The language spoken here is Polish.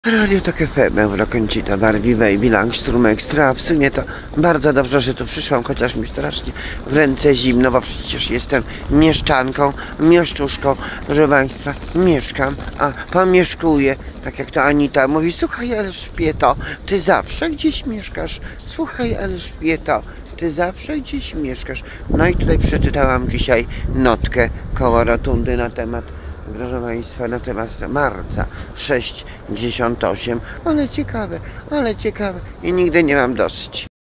Radio Tok FM, Eurokoncita, Barbie, Baby, Langstrom Extra. W sumie to bardzo dobrze, że tu przyszłam, chociaż mi strasznie w ręce zimno, bo przecież jestem mieszczanką, mieszczuszką, proszę Państwa, mieszkam, a pomieszkuję, tak jak to Anita mówi. Słuchaj, Elżbieto, ty zawsze gdzieś mieszkasz. Słuchaj, Elżbieto, ty zawsze gdzieś mieszkasz. No i tutaj przeczytałam dzisiaj notkę koło rotundy na temat, proszę Państwa, na temat marca 68, ale ciekawe i nigdy nie mam dosyć.